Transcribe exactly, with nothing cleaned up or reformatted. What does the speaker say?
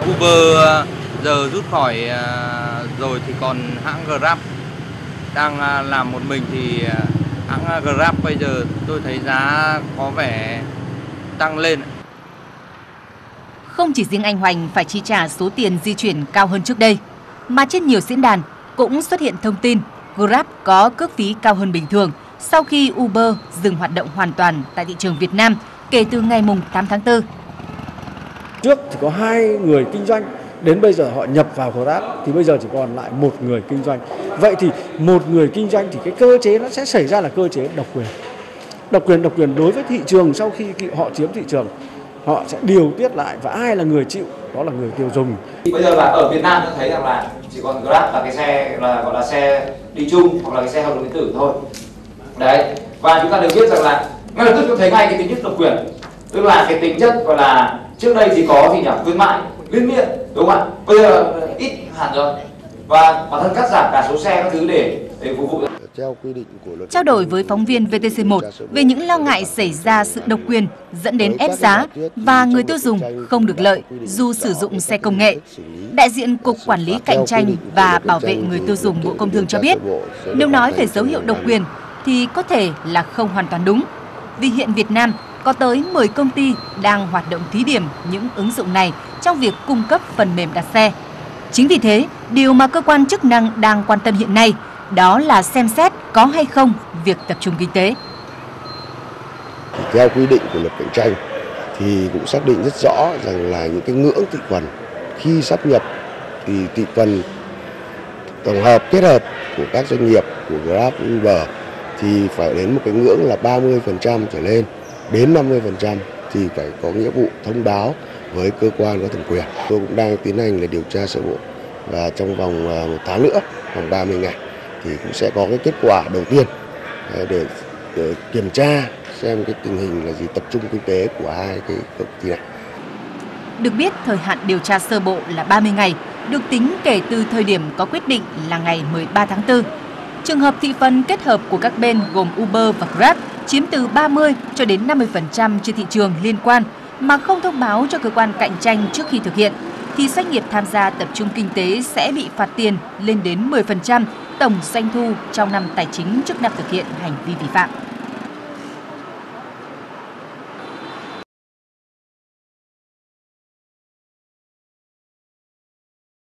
Uber giờ rút khỏi rồi thì còn hãng Grab đang làm một mình, thì hãng Grab bây giờ tôi thấy giá có vẻ tăng lên. Không chỉ riêng anh Hoành phải chi trả số tiền di chuyển cao hơn trước đây, mà trên nhiều diễn đàn cũng xuất hiện thông tin Grab có cước phí cao hơn bình thường sau khi Uber dừng hoạt động hoàn toàn tại thị trường Việt Nam kể từ ngày tám tháng tư. Trước thì có hai người kinh doanh, đến bây giờ họ nhập vào Grab thì bây giờ chỉ còn lại một người kinh doanh. Vậy thì một người kinh doanh thì cái cơ chế nó sẽ xảy ra là cơ chế độc quyền. Độc quyền độc quyền đối với thị trường, sau khi họ chiếm thị trường, họ sẽ điều tiết lại, và ai là người chịu? Đó là người tiêu dùng. Bây giờ là ở Việt Nam tôi thấy rằng là chỉ còn Grab là cái xe là gọi là xe đi chung hoặc là cái xe hợp đồng điện tử thôi. Đấy. Và chúng ta đều biết rằng là ngay lập tức tôi thấy ngay cái tính chất độc quyền, tức là cái tính chất gọi là trước đây thì có gì nhỉ, khuyến mại liên miên, đúng không ạ? Bây giờ ít hẳn rồi, và bản thân cắt giảm cả số xe các thứ để để phục vụ. Trao đổi với phóng viên vê tê xê một về những lo ngại xảy ra sự độc quyền dẫn đến ép giá và người tiêu dùng không được lợi dù sử dụng xe công nghệ, đại diện Cục Quản lý Cạnh tranh và Bảo vệ người tiêu dùng Bộ Công Thương cho biết, nếu nói về dấu hiệu độc quyền thì có thể là không hoàn toàn đúng, vì hiện Việt Nam có tới mười công ty đang hoạt động thí điểm những ứng dụng này trong việc cung cấp phần mềm đặt xe. Chính vì thế, điều mà cơ quan chức năng đang quan tâm hiện nay đó là xem xét có hay không việc tập trung kinh tế. Theo quy định của luật cạnh tranh thì cũng xác định rất rõ rằng là những cái ngưỡng thị phần khi sáp nhập thì thị phần tổng hợp kết hợp của các doanh nghiệp của Grab, Uber thì phải đến một cái ngưỡng là ba mươi phần trăm trở lên, đến năm mươi phần trăm thì phải có nghĩa vụ thông báo với cơ quan có thẩm quyền. Tôi cũng đang tiến hành là điều tra sơ bộ, và trong vòng một tháng nữa, vòng ba mươi ngày thì cũng sẽ có cái kết quả đầu tiên để, để kiểm tra xem cái tình hình là gì, tập trung kinh tế của hai cái công ty này. Được biết, thời hạn điều tra sơ bộ là ba mươi ngày, được tính kể từ thời điểm có quyết định là ngày mười ba tháng tư. Trường hợp thị phần kết hợp của các bên gồm Uber và Grab chiếm từ ba mươi cho đến năm mươi phần trăm trên thị trường liên quan mà không thông báo cho cơ quan cạnh tranh trước khi thực hiện, thì doanh nghiệp tham gia tập trung kinh tế sẽ bị phạt tiền lên đến mười phần trăm tổng doanh thu trong năm tài chính trước năm thực hiện hành vi vi phạm.